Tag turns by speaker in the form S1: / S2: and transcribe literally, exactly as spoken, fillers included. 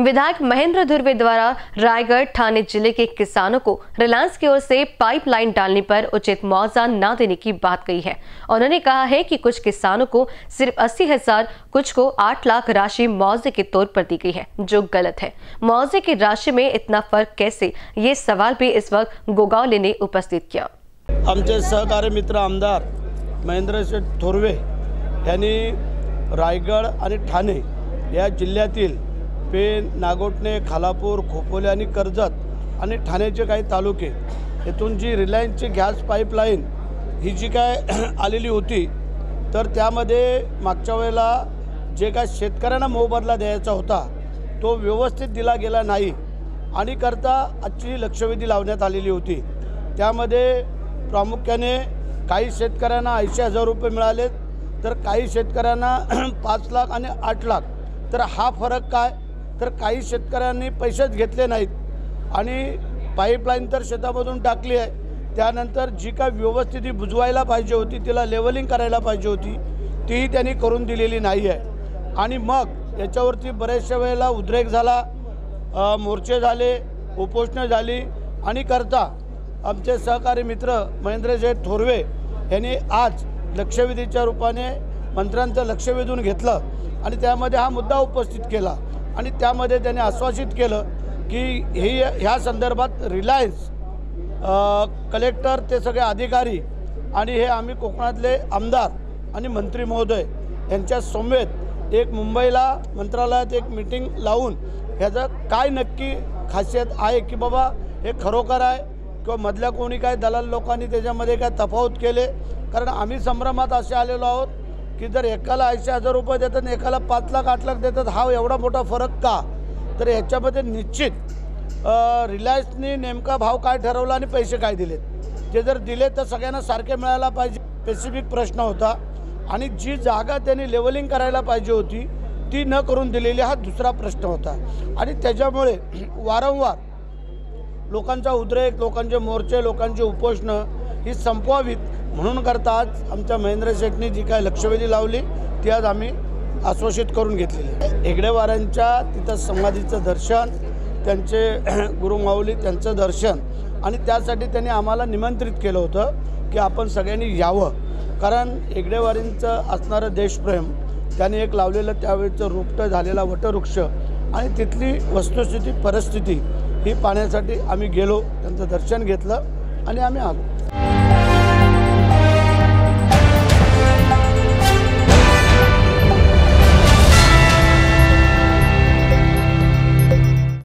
S1: विधायक महेंद्र धुर्वे द्वारा रायगढ़ ठाणे जिले के किसानों को रिलायंस की ओर से पाइपलाइन डालने पर उचित मुआवजा न देने की बात कही है। उन्होंने कहा है कि कुछ किसानों को सिर्फ अस्सी हजार, कुछ को आठ लाख राशि मुआवजे के तौर पर दी गई है, जो गलत है। मुआवजे की राशि में इतना फर्क कैसे, ये सवाल भी इस वक्त गोगावले ने उपस्थित किया।
S2: आमचे सहकारी मित्र आमदार महेंद्र धुर्वे यांनी रायगड आणि ठाणे या जिल्ह्यातील पेन, नागोठणे, खालापूर, खोपोली आणि कर्जत आणि ठाण्याचे काही तालुके येथून जी रिलायन्सची गॅस पाईपलाईन ही जी काय आलेली होती, तर त्यामध्ये मागच्या वेळेला जे काय शेतकऱ्यांना मोबदला द्यायचा होता तो व्यवस्थित दिला गेला नाही आणि करता आजची लक्षवेधी लावण्यात आलेली होती। त्यामध्ये प्रामुख्याने काही शेतकऱ्यांना ऐंशी हजार रुपये मिळाले, तर काही शेतकऱ्यांना पाच लाख आणि आठ लाख। तर हा फरक काय, तर काही शेतकऱ्यांनी पैसेच घेतले नाहीत आणि पाईपलाईन तर शेतामधून टाकली आहे, त्यानंतर जी काय व्यवस्थित बुजवायला पाहिजे होती, तिला लेवलिंग करायला पाहिजे होती, तीही त्यांनी करून दिलेली नाही आहे। आणि मग याच्यावरती बरेचशा वेळेला उद्रेक झाला, मोर्चे झाले, उपोषणं झाली आणि करता आमचे सहकारी मित्र महेंद्र धुर्वे यांनी आज लक्षवेधीच्या रूपाने मंत्र्यांचं लक्ष वेधून घेतलं आणि त्यामध्ये हा मुद्दा उपस्थित केला आणि त्यामध्ये त्यांनी आश्वासित केलं की हे ह्या संदर्भात रिलायन्स कलेक्टर ते सगळे अधिकारी आणि हे आम्ही कोकणातले आमदार आणि मंत्री महोदय यांच्या समवेत एक मुंबईला मंत्रालयात एक मीटिंग लावून ह्याचं काय नक्की खासियत आहे की बाबा हे खरोखर आहे किंवा मधल्या कोणी काय दलाल लोकांनी त्याच्यामध्ये काय तफावत केले। कारण आम्ही संभ्रमात असे आलेलो आहोत की जर एकाला ऐंशी हजार रुपये देतात आणि एकाला पाच लाख आठ लाख देतात, हा एवढा मोठा फरक का? तर ह्याच्यामध्ये निश्चित रिलायन्सनी नेमका भाव काय ठरवला आणि पैसे काय दिलेत, ते जर दिले तर सगळ्यांना सारखे मिळायला पाहिजे, स्पेसिफिक प्रश्न होता। आणि जी जागा त्यांनी लेवलिंग करायला पाहिजे होती ती न करून दिलेली, हा दुसरा प्रश्न होता। आणि त्याच्यामुळे वारंवार लोकांचा उद्रेक, लोकांचे मोर्चे, लोकांची उपोषणं ही संपवावीत म्हणून करता आज आमच्या महेंद्र शेठनी जी काय लक्षवेधी लावली ती आज आम्ही आश्वासित करून घेतलेली आहे। हेगडेवारांच्या तिथं समाधीचं दर्शन, त्यांचे गुरुमाऊली त्यांचं दर्शन आणि त्यासाठी त्यांनी आम्हाला निमंत्रित केलं होतं की आपण सगळ्यांनी यावं, कारण हेगडेवारींचं असणारं देशप्रेम, त्यांनी एक लावलेलं त्यावेळेचं रोपटं झालेला वटवृक्ष आणि तिथली वस्तुस्थिती परिस्थिती ही पाहण्यासाठी आम्ही गेलो, त्यांचं दर्शन घेतलं आणि आम्ही आलो।